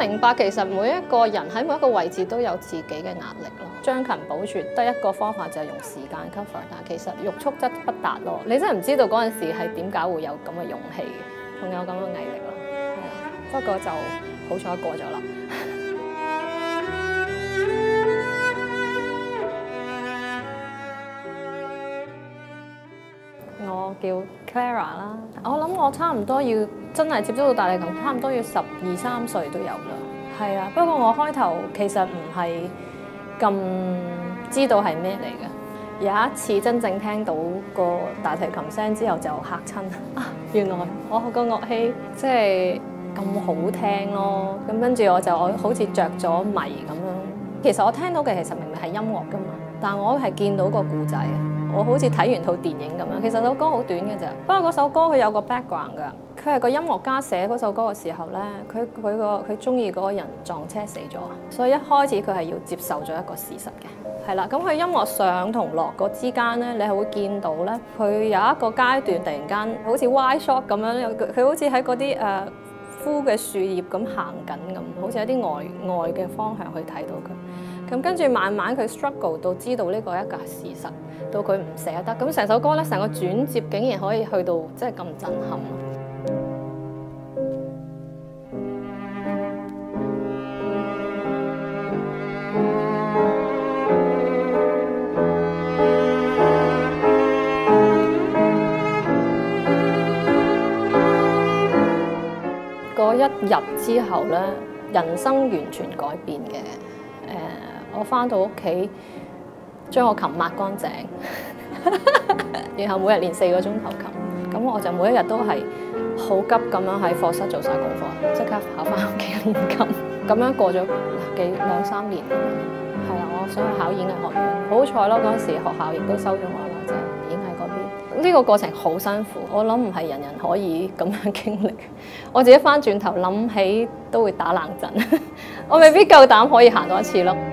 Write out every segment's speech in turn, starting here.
明白其實每一個人喺每一個位置都有自己嘅壓力咯。將勤補拙得一個方法就係用時間 cover， 但係其實欲速則不達咯。你真係唔知道嗰陣時係點解會有咁嘅勇氣，仲有咁嘅毅力咯。係啊，不過就好彩過咗啦。我叫 Clara 啦，我諗我差唔多要真係接觸到大提琴，差唔多要12、13歲都有啦。係啊，不過我開頭其實唔係咁知道係咩嚟嘅。有一次真正聽到個大提琴聲之後就嚇親啊！原來我個樂器即係咁好聽咯。咁跟住我好似着咗迷咁樣。其實我聽到嘅其實明明係音樂㗎嘛，但我係見到個故仔。我好似睇完套電影咁樣，其實首歌好短嘅咋。不過嗰首歌佢有個 background 㗎，佢係個音樂家寫嗰首歌嘅時候咧，佢中意嗰個人撞車死咗，所以一開始佢係要接受咗一個事實嘅，係啦。咁佢音樂上同落個之間咧，你係會見到咧，佢有一個階段突然間好似 wide shot 咁樣，佢好似喺嗰啲枯嘅樹葉咁行緊咁，好似有啲外嘅方向去睇到佢。咁跟住慢慢佢 struggle 到知道呢個係一個事實，到佢唔捨得。咁成首歌咧，成個轉接竟然可以去到即係咁震撼。嗰一日之後咧，人生完全改變嘅。我返到屋企，將個琴抹乾淨，然後每日練4個鐘頭琴。咁我就每一日都係好急咁樣喺課室做晒功課，即刻跑返屋企練琴。咁樣過咗2、3年，係啦，我想去考演藝學院，好彩咯，嗰陣時學校亦都收咗我啦，即係演藝嗰邊。呢個過程好辛苦，我諗唔係人人可以咁樣經歷。我自己返轉頭諗起都會打冷震，我未必夠膽可以行多一次咯。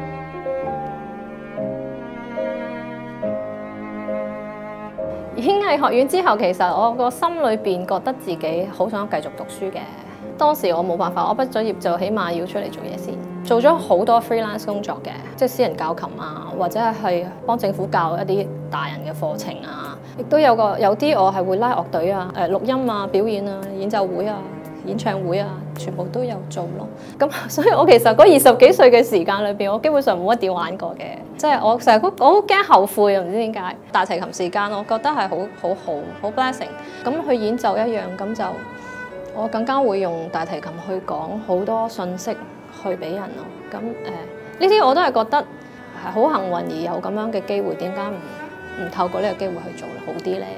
演藝學院之後，其實我個心裏邊覺得自己好想繼續讀書嘅。當時我冇辦法，我畢咗業就起碼要出嚟做嘢先。做咗好多 freelance 工作嘅，即係私人教琴啊，或者係幫政府教一啲大人嘅課程啊。亦都有啲我係會拉樂隊啊、錄音啊、表演啊、演奏會啊、演唱會啊，全部都有做咯。咁所以我其實嗰20幾歲嘅時間裏邊，我基本上冇乜點玩過嘅。即係我成日我好驚後悔啊，唔知點解。大提琴時間我覺得係好 blessing。咁去演奏一樣，咁就我更加會用大提琴去講好多信息去俾人咯。咁呢啲我都係覺得係好幸運而有咁樣嘅機會，點解唔透過呢個機會去做好啲咧？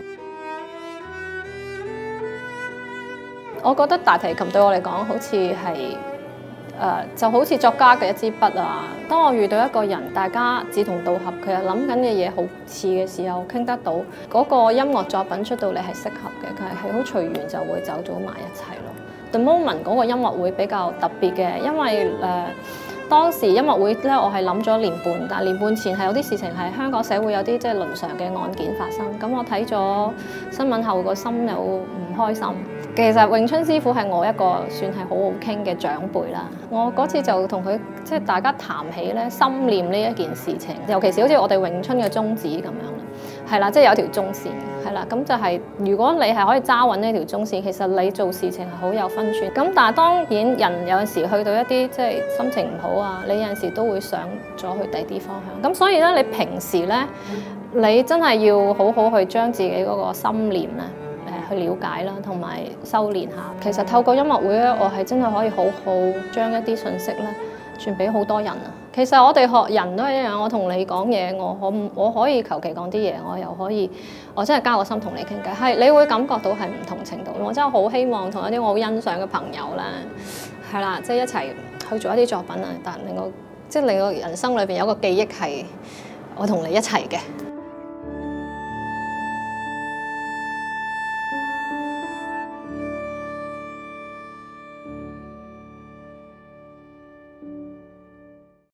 我覺得大提琴對我嚟講好似係就好似作家嘅一支筆啊。當我遇到一個人，大家志同道合，佢又諗緊嘅嘢好似嘅時候，傾得到嗰個音樂作品出到嚟係適合嘅，佢係好隨緣就會走咗埋一齊咯。The Moment 嗰個音樂會比較特別嘅，因為當時音樂會咧，我係諗咗1年半，但係1年半前係有啲事情係香港社會有啲即係倫常嘅案件發生，咁我睇咗新聞後個心有唔開心。其實詠春師傅係我一個算係好好傾嘅長輩啦。我嗰次就同佢即係大家談起咧心念呢一件事情，尤其是好似我哋詠春嘅宗旨咁樣啦，係啦，即係有條中線，係啦，咁就係如果你係可以揸穩呢條中線，其實你做事情係好有分寸。咁但係當然人有陣時去到一啲即係心情唔好啊，你有陣時都會想咗去第啲方向。咁所以咧，你平時咧，你真係要好好去將自己嗰個心念咧。去了解啦，同埋修練下。其實透過音樂會咧，我係真係可以好好將一啲信息咧傳俾好多人啊。其實我哋學人都係一樣，我同你講嘢，我可以求其講啲嘢，我又可以，我真係交個心同你傾偈，係你會感覺到係唔同程度。我真係好希望同一啲我好欣賞嘅朋友咧，係啦，即係一齊去做一啲作品啊，但令我人生裏邊有個記憶係我同你一齊嘅。